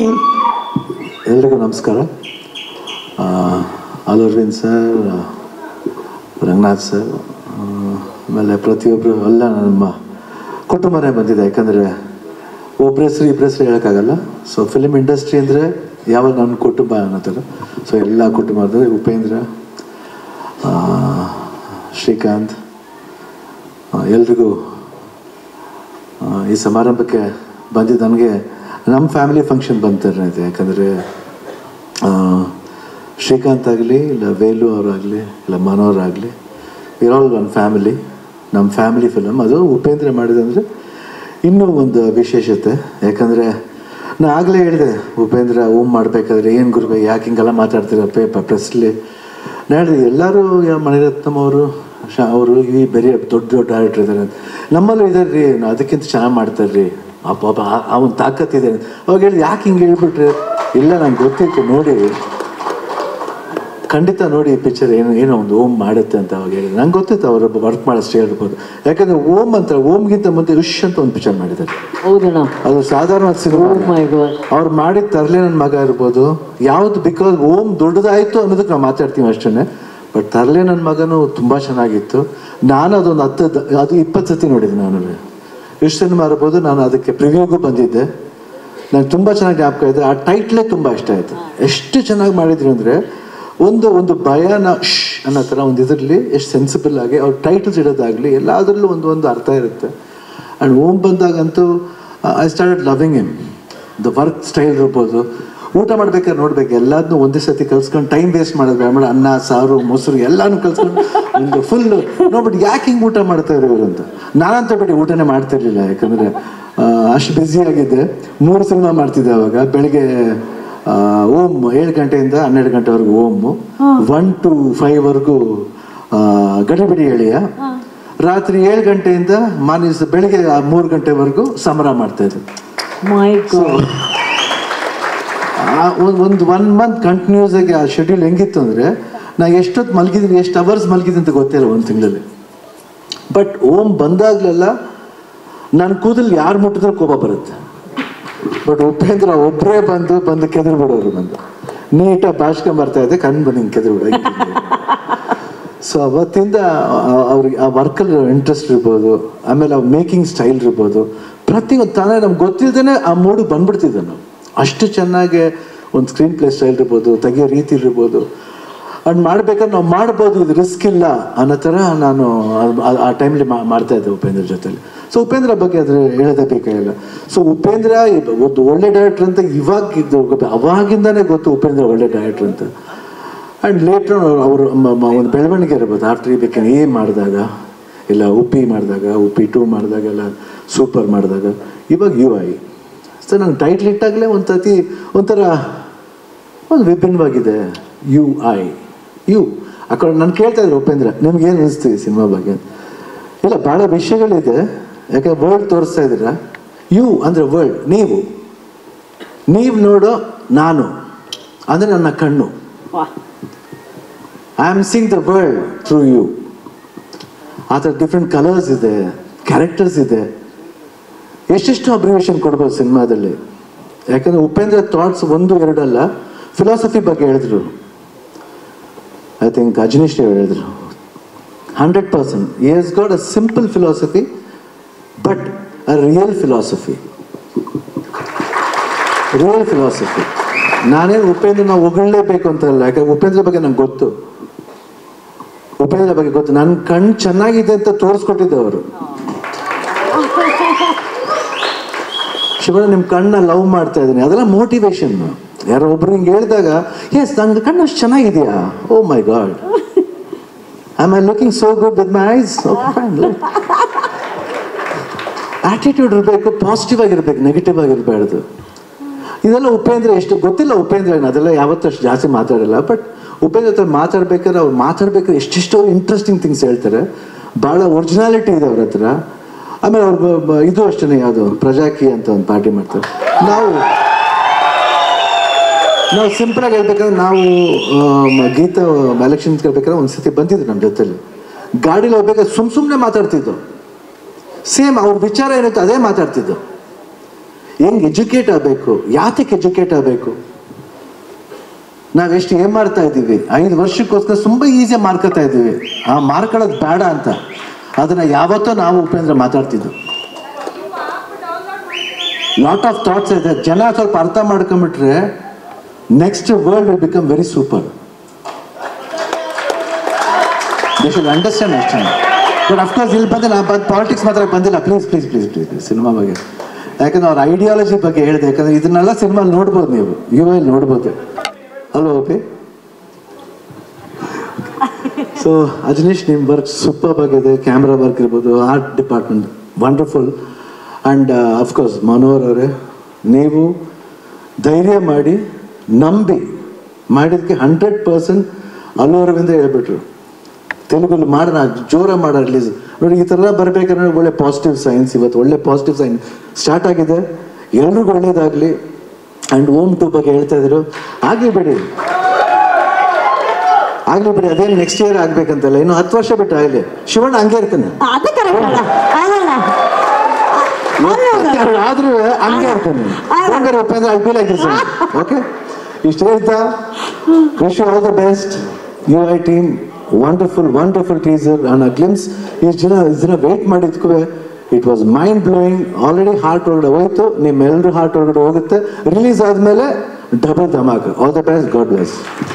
ಎಲ್ರಿಗೂ ನಮಸ್ಕಾರ. Arvind sir, Ranganath sir, ಆಮೇಲೆ ಪ್ರತಿಯೊಬ್ಬರು ಎಲ್ಲ ನಮ್ಮ ಕುಟುಂಬನೇ ಬಂದಿದೆ. ಯಾಕಂದರೆ ಒಬ್ಬರ ಹೆಸರು ಹೇಳೋಕ್ಕಾಗಲ್ಲ. ಸೊ ಫಿಲ್ಮ್ ಇಂಡಸ್ಟ್ರಿ ಅಂದರೆ ಯಾವಾಗ ನನ್ನ ಕುಟುಂಬ ಅನ್ನೋದಲ್ಲ. ಸೊ ಎಲ್ಲ ಕುಟುಂಬದ ಉಪೇಂದ್ರ, ಶ್ರೀಕಾಂತ್, ಎಲ್ರಿಗೂ ಈ ಸಮಾರಂಭಕ್ಕೆ ಬಂದಿದ್ದು ನನಗೆ ನಮ್ಮ ಫ್ಯಾಮಿಲಿ ಫಂಕ್ಷನ್ ಬಂತಾರೆ. ಯಾಕಂದರೆ ಶ್ರೀಕಾಂತ್ ಆಗಲಿ, ಇಲ್ಲ ವೇಲು ಅವರಾಗಲಿ, ಇಲ್ಲ ಮನೋಹರ್ ಆಗಲಿ, ಆಲ್ ಒನ್ ಫ್ಯಾಮಿಲಿ. ನಮ್ಮ ಫ್ಯಾಮಿಲಿ ಫಿಲಮ್ ಅದು ಉಪೇಂದ್ರ ಮಾಡಿದಂದರೆ ಇನ್ನೂ ಒಂದು ವಿಶೇಷತೆ. ಯಾಕಂದರೆ ನಾನು ಆಗಲೇ ಹೇಳಿದೆ, ಉಪೇಂದ್ರ ಓಮ್ ಮಾಡಬೇಕಾದ್ರೆ ಏನು ಗುರುಬೇ ಯಾಕೆ ಹಿಂಗೆಲ್ಲ ಮಾತಾಡ್ತೀರ ಪ್ರೆಸ್ಲಿ. ನಾನು ಹೇಳಿದೆ ಎಲ್ಲರೂ ಮಣಿರತ್ನಂ ಅವರು ಈ ಬೇರೆ ದೊಡ್ಡ ಡೈರೆಕ್ಟರ್ ಇದ್ದಾರೆ ಅಂತ. ನಮ್ಮಲ್ಲೂ ಇದ್ದಾರೆ ರೀ, ಅದಕ್ಕಿಂತ ಚೆನ್ನಾಗಿ ಮಾಡ್ತಾರೆ ರೀ, ಪಾಪ ಅವನ ತಾಕತ್ತಿದೆ. ಅವಾಗ ಹೇಳಿದೆ ಯಾಕೆ ಹಿಂಗೆ ಹೇಳ್ಬಿಟ್ರೆ, ಇಲ್ಲ ನಂಗೆ ಗೊತ್ತಿತ್ತು, ನೋಡಿ ಖಂಡಿತ ನೋಡಿ ಈ ಪಿಕ್ಚರ್ ಏನೋ ಒಂದು ಓಮ್ ಮಾಡುತ್ತೆ ಅಂತ ಅವಾಗ ಹೇಳಿದೆ. ನಂಗೆ ಗೊತ್ತಿತ್ತು ಅವರೊಬ್ಬ ವರ್ಕ್ ಮಾಡೋಷ್ಟು ಹೇಳ್ಬೋದು. ಯಾಕಂದರೆ ಓಮ್ಗಿಂತ ಮುಂದೆ ಋಷ್ ಅಂತ ಒಂದು ಪಿಕ್ಚರ್ ಮಾಡಿದ್ದಾರೆ. ಅದು ಸಾಧಾರಣ ಸಿನಿಮಾ. ಅವ್ರು ಮಾಡಿದ ತರಲೆ ನನ್ನ ಮಗ ಇರ್ಬೋದು ಯಾವುದು, ಬಿಕಾಸ್ ಓಮ್ ದೊಡ್ಡದಾಯಿತು ಅನ್ನೋದಕ್ಕೆ ನಾವು ಮಾತಾಡ್ತೀವಿ ಅಷ್ಟೇ. ಬಟ್ ತರಲೆ ನನ್ನ ಮಗನೂ ತುಂಬ ಚೆನ್ನಾಗಿತ್ತು. ನಾನು ಅದೊಂದು 20 ಸತಿ ನೋಡಿದ್ದೆ. ನಾನು ಎಷ್ಟು ಸಿನಿಮಾ ಇರ್ಬೋದು. ನಾನು ಅದಕ್ಕೆ ಪ್ರಿವ್ಯೂಗೂ ಬಂದಿದ್ದೆ. ನಂಗೆ ತುಂಬ ಚೆನ್ನಾಗಿ ಜ್ಞಾಪಕ ಇದೆ. ಆ ಟೈಟ್ಲೇ ತುಂಬ ಇಷ್ಟ ಆಯಿತು. ಎಷ್ಟು ಚೆನ್ನಾಗಿ ಮಾಡಿದ್ರು ಅಂದರೆ ಒಂದು ಭಯನ ಅನ್ನೋ ಥರ ಒಂದು ಇದರಲ್ಲಿ ಎಷ್ಟು ಸೆನ್ಸಿಬಲ್ ಆಗಿ ಅವ್ರು ಟೈಟಲ್ಸ್ ಇಡೋದಾಗಲಿ ಎಲ್ಲದರಲ್ಲೂ ಒಂದು ಅರ್ಥ ಇರುತ್ತೆ. ಆ್ಯಂಡ್ ಓಮ್ ಬಂದಾಗಂತೂ I started loving him. The work style ಇರ್ಬೋದು, ಊಟ ಮಾಡ್ಬೇಕಾದ್ರೆ ನೋಡ್ಬೇಕು ಎಲ್ಲದನ್ನೂ ಒಂದೇ ಸತಿ ಕಲ್ಸ್ಕೊಂಡು ಟೈಮ್ ವೇಸ್ಟ್ ಮಾಡೋದು ಬೇಡ. ಅನ್ನ ಸಾರು ಮೊಸರು ಎಲ್ಲನೂ ಕಲ್ಸ್ಕೊಂಡು ಒಂದು ಫುಲ್ ನೋಡ್ಬಿಟ್ಟು ಯಾಕೆ ಹಿಂಗೆ ಊಟ ಮಾಡ್ತಾಯಿದ್ರು ಇವರು ಅಂತ. ನಾನಂತ ಬಿಟ್ಟು ಊಟನೇ ಮಾಡ್ತಿರ್ಲಿಲ್ಲ. ಯಾಕಂದರೆ ಅಷ್ಟು ಬ್ಯುಸಿಯಾಗಿದ್ದೆ. 3 ಸಿನಿಮಾ ಮಾಡ್ತಿದ್ದೆ ಅವಾಗ. ಬೆಳಗ್ಗೆ ಓಮ್ 7 ಗಂಟೆಯಿಂದ 12 ಗಂಟೆವರೆಗೂ ಓಮು, 1 to 5 ಗಡಿಬಿಡಿ ಎಳೆಯ, ರಾತ್ರಿ 7 ಗಂಟೆಯಿಂದ ಬೆಳಿಗ್ಗೆ 3 ಗಂಟೆವರೆಗೂ ಸಮರ ಮಾಡ್ತಾಯಿದ್ದೆ. ಒಂದು 1 month ಕಂಟಿನ್ಯೂಸ್ ಆಗಿ ಆ ಶೆಡ್ಯೂಲ್ ಹೆಂಗಿತ್ತು ಅಂದರೆ, ನಾ ಎಷ್ಟೊತ್ತು ಮಲಗಿದ್ದೀನಿ, ಎಷ್ಟು ಅವರ್ಸ್ ಮಲಗಿದ್ದೀನಿ ಅಂತ ಗೊತ್ತಿಲ್ಲ ಒಂದು ತಿಂಗಳಲ್ಲಿ. ಬಟ್ ಓಮ್ ಬಂದಾಗಲೆಲ್ಲ ನನ್ನ ಕೂದಲು ಯಾರು ಮುಟ್ಟಿದ್ರೆ ಕೋಪ ಬರುತ್ತೆ. ಬಟ್ ಉಪೇಂದ್ರ ಒಬ್ಬರೇ ಬಂದು ಕೆದ್ರು ಬಿಡೋರು. ಬಂದು ನೀಟಾಗಿ ಭಾಷ್ಕೊಂಬರ್ತಾ ಇದ್ದೆ, ಕಣ್ಣು ಬಂದು ಹಿಂಗೆ ಕೆದ್ರು ಬಿಡೋ. ಸೊ ಅವತ್ತಿಂದ ಅವ್ರಿಗೆ ಆ ವರ್ಕಲ್ಲಿ ಇಂಟ್ರೆಸ್ಟ್ ಇರ್ಬೋದು, ಆಮೇಲೆ ಅವ್ರ ಮೇಕಿಂಗ್ ಸ್ಟೈಲ್ ಇರ್ಬೋದು, ಪ್ರತಿಯೊಂದು ತಾನೇ ನಮ್ಗೆ ಗೊತ್ತಿಲ್ಲದೇ ಆ ಮೂಡಿಗೆ ಬಂದ್ಬಿಡ್ತಿದ್ದೆ ನಾವು. ಅಷ್ಟು ಚೆನ್ನಾಗಿ ಒಂದು ಸ್ಕ್ರೀನ್ ಪ್ಲೇ ಸ್ಟೈಲ್ ಇರ್ಬೋದು, ತೆಗಿಯೋ ರೀತಿ ಇರ್ಬೋದು. ಅದು ಮಾಡ್ಬೇಕಾದ್ರೆ ನಾವು ಮಾಡ್ಬೋದು, ಇದು ರಿಸ್ಕ್ ಇಲ್ಲ ಅನ್ನೋ ಥರ ನಾನು ಆ ಟೈಮ್ಲಿ ಮಾಡ್ತಾಯಿದ್ದೆ ಉಪೇಂದ್ರ ಜೊತೆಲಿ. ಸೊ ಉಪೇಂದ್ರ ಬಗ್ಗೆ ಅದ್ರ ಹೇಳೋದೇ ಬೇಕಾಗಿಲ್ಲ. ಸೊ ಉಪೇಂದ್ರ ಒಂದು ಒಳ್ಳೆ ಡೈರೆಕ್ಟ್ರ್ ಅಂತ ಅವಾಗಿಂದನೇ ಗೊತ್ತು ಉಪೇಂದ್ರ ಒಳ್ಳೆ ಡೈರೆಕ್ಟ್ರ್ ಅಂತ. ಆ್ಯಂಡ್ ಲೇಟ್ರ್ ಅವರು ಒಂದು ಬೆಳವಣಿಗೆ ಇರ್ಬೋದು. ಆಫ್ಟರ್ ಈ ಬೇಕೇನು ಏ ಮಾಡಿದಾಗ, ಇಲ್ಲ ಉಪ್ಪಿ ಮಾಡಿದಾಗ, ಉಪ್ಪಿ 2 ಮಾಡಿದಾಗ, ಎಲ್ಲ ಸೂಪರ್ ಮಾಡಿದಾಗ, ಇವಾಗ UI. ಸೊ ನಂಗೆ ಟೈಟ್ಲ್ ಇಟ್ಟಾಗಲೇ ಒಂಥರ ಒಂದು ವಿಭಿನ್ನವಾಗಿದೆ. UI ಆ ಕಡೆ ನಾನು ಕೇಳ್ತಾ ಇದ್ರು ಉಪೇಂದ್ರ, ನಿಮ್ಗೇನು ಅನಿಸ್ತೀವಿ ಸಿನಿಮಾ ಬಗ್ಗೆ? ಇಲ್ಲ ಭಾಳ ವಿಷಯಗಳಿದೆ. ಯಾಕಂದ್ರೆ ವರ್ಲ್ಡ್ ತೋರಿಸ್ತಾ ಇದ್ದೀರಾ. ಅಂದರೆ ವರ್ಲ್ಡ್, ನೀವು ನೋಡೋ ನಾನು ಅಂದರೆ ನನ್ನ ಕಣ್ಣು. I am seeing the world through you. ಆ ಥರ ಡಿಫ್ರೆಂಟ್ ಕಲರ್ಸ್ ಇದೆ, ಕ್ಯಾರೆಕ್ಟರ್ಸ್ ಇದೆ. ಎಷ್ಟೆಷ್ಟು ಅಬ್ರಿವೇಷನ್ ಕೊಡ್ಬೋದು ಸಿನಿಮಾದಲ್ಲಿ. ಯಾಕಂದರೆ ಉಪೇಂದ್ರ ಥಾಟ್ಸ್ 1-2 ಅಲ್ಲ, ಫಿಲಾಸಫಿ ಬಗ್ಗೆ ಹೇಳಿದ್ರು. ಐ ಥಿಂಕ್ ಅಜನೀಶ್ ಹೇಳಿದ್ರು 100%. He has got a simple philosophy, but a real philosophy. ನಾನೇನು ಉಪೇಂದ್ರ ನಾವು ಹೊಗಳಲೇಬೇಕು ಅಂತಲ್ಲ. ಯಾಕಂದ್ರೆ ಉಪೇಂದ್ರ ಬಗ್ಗೆ ನಂಗೆ ಗೊತ್ತು. ನನ್ನ ಕಣ್ಣು ಚೆನ್ನಾಗಿದೆ ಅಂತ ತೋರಿಸ್ಕೊಟ್ಟಿದ್ದೆ ಅವರು. ಶಿವಣ್ಣ ನಿಮ್ಮ ಕಣ್ಣ ಲವ್ ಮಾಡ್ತಾ ಇದ್ದೀನಿ, ಅದೆಲ್ಲ ಮೋಟಿವೇಶನ್. ಯಾರೋ ಒಬ್ರು ಹಿಂಗೆ ಹೇಳಿದಾಗ, ಎಸ್ ನನ್ನ ಕಣ್ಣು ಅಷ್ಟು ಚೆನ್ನಾಗಿದೆಯಾ, oh my God, am I looking so good with my eyes? Okay, fine. Attitude ಇರಬೇಕು, ಪಾಸಿಟಿವ್ ಆಗಿರ್ಬೇಕು, ನೆಗೆಟಿವ್ ಆಗಿರಬಾರ್ದು. ಇದೆಲ್ಲ ಉಪೇಂದ್ರ ಎಷ್ಟು ಗೊತ್ತಿಲ್ಲ. ಉಪೇಂದ್ರ ಅದೆಲ್ಲ ಯಾವತ್ತೂ ಅಷ್ಟು ಜಾಸ್ತಿ ಮಾತಾಡಲ್ಲ. ಬಟ್ ಉಪೇಂದ್ರ ಹತ್ರ ಮಾತಾಡ್ಬೇಕಾದ್ರೆ ಎಷ್ಟೆಷ್ಟೋ ಇಂಟ್ರೆಸ್ಟಿಂಗ್ ಥಿಂಗ್ಸ್ ಹೇಳ್ತಾರೆ. ಭಾಳ ಒರಿಜಿನಾಲಿಟಿ ಇದೆ ಅವ್ರ ಹತ್ರ. ಆಮೇಲೆ ಅವ್ರು ಇದು ಅಷ್ಟೇ, ಯಾವುದು ಪ್ರಜಾಕಿ ಅಂತ ಒಂದು ಪಾರ್ಟಿ ಮಾಡ್ತಾರೆ. ನಾವು ಸಿಂಪಲಾಗಿ ಹೇಳ್ಬೇಕಂದ್ರೆ, ನಾವು ಗೀತಾ ಎಲೆಕ್ಷನ್ಸ್ ಕೇಳ್ಬೇಕಾದ್ರೆ ಒಂದು ಸತಿ ಬಂದಿದ್ರು ನಮ್ಮ ಜೊತೆಲಿ. ಗಾಡೀಲಿ ಹೋಗ್ಬೇಕಾದ್ರೆ ಸುಮ್ಮನೆ ಮಾತಾಡ್ತಿದ್ದು. ಸೇಮ್ ಅವ್ರ ವಿಚಾರ ಏನಿತ್ತು ಅದೇ ಮಾತಾಡ್ತಿದ್ದು. ಹೆಂಗೆ ಎಜುಕೇಟ್ ಆಗಬೇಕು, ಯಾತಕ್ಕೆ ಎಜುಕೇಟ್ ಆಗಬೇಕು, ನಾವೆಷ್ಟು ಏನ್ ಮಾಡ್ತಾ ಇದ್ದೀವಿ, 5 ವರ್ಷಕ್ಕೋಸ್ಕರ ತುಂಬ ಈಸಿ ಮಾರ್ಕೋತಾ ಇದ್ದೀವಿ. ಆ ಮಾರ್ಕೊಳ್ಳೋದು ಬೇಡ ಅಂತ ಅದನ್ನ ಯಾವತ್ತೋ ನಾವು ಉಪೇಂದ್ರ ಮಾತಾಡ್ತಿದ್ದು. ಲಾಟ್ ಆಫ್ ಥಾಟ್ಸ್ ಇದೆ. ಜನ ಸ್ವಲ್ಪ ಅರ್ಥ ಮಾಡ್ಕೊಂಬಿಟ್ರೆ next world will become very super. They should understand ಅಷ್ಟೇ. ಬಟ್ ಅಫ್ಕೋರ್ಸ್ ಇಲ್ಲಿ ಬಂದು ನಾನು ಪಾಲಿಟಿಕ್ಸ್ ಮಾತ್ರ ಬಂದಿಲ್ಲ. Please please please please please cinema ಬಗ್ಗೆ, ಯಾಕಂದ್ರೆ ಅವ್ರ ಐಡಿಯಾಲಜಿ ಬಗ್ಗೆ ಹೇಳಿದೆ. ಯಾಕಂದ್ರೆ ಇದನ್ನೆಲ್ಲ ಸಿನಿಮಾ ನೋಡ್ಬೋದು, ನೀವು ಯುವಲ್ಲಿ ನೋಡ್ಬೋದು ಅಲ್ವಾ ಓಪಿ? ಸೊ ಅಜನೀಶ್, ನಿಮ್ಮ ವರ್ಕ್ ಸೂಪರ್ ಆಗಿದೆ. ಕ್ಯಾಮ್ರಾ ವರ್ಕ್ ಇರ್ಬೋದು, art department wonderful. And of course Manohar ಅವರೇ, ನೀವು ಧೈರ್ಯ ಮಾಡಿ ನಂಬಿ ಮಾಡಿದ್ದಕ್ಕೆ 100% ಅಲ್ಲು ಅರವಿಂದ ಹೇಳ್ಬಿಟ್ರು ತೆಲುಗಲ್ಲಿ ಮಾಡೋಣ, ಜೋರ ಮಾಡೋ ರಿಲೀಸ್ ನೋಡಿ. ಈ ಥರ ಬರಬೇಕಂದ್ರೆ ಒಳ್ಳೆ ಪಾಸಿಟಿವ್ ಸೈನ್ಸ್. ಇವತ್ತು ಒಳ್ಳೆ ಪಾಸಿಟಿವ್ ಸೈನ್ಸ್ ಸ್ಟಾರ್ಟ್ ಆಗಿದೆ. ಎಲ್ರಿಗೂ ಒಳ್ಳೇದಾಗಲಿ. ಆ್ಯಂಡ್ ಓಮ್ 2 ಬಗ್ಗೆ ಹೇಳ್ತಾ ಇದ್ರು, ಆಗಲಿ ಬಿಡಿ ಅದೇನು ನೆಕ್ಸ್ಟ್ ಇಯರ್ ಆಗ್ಬೇಕಂತಲ್ಲ, ಇನ್ನು 10 ವರ್ಷ ಬಿಟ್ಟು ಆಗಲಿ. ಶಿವಣ್ಣ ಹಂಗೆ ಇರ್ತಾನೆ, ಆದ್ರೂ ಹಂಗೆ ಇರ್ತಾನೆ. ಹಂಗಾರೆ Upendra I feel like this. Okay, ಇಷ್ಟು ಹೇಳ್ತಾ wish you all the best. UI team wonderful teaser and glimpse. ಇಷ್ಟು ದಿನ ವೇಟ್ ಮಾಡಿದ್ಕೂ it was mind blowing. Already heart ಒಳಗಡೆ ಹೋಯ್ತು, ನಿಮ್ಮೆಲ್ಲರೂ ಹಾರ್ಟ್ ಒಳಗಡೆ ಹೋಗುತ್ತೆ. ರಿಲೀಸ್ ಆದಮೇಲೆ ಡಬಲ್ ಧಮಾಕ. All the best, God bless.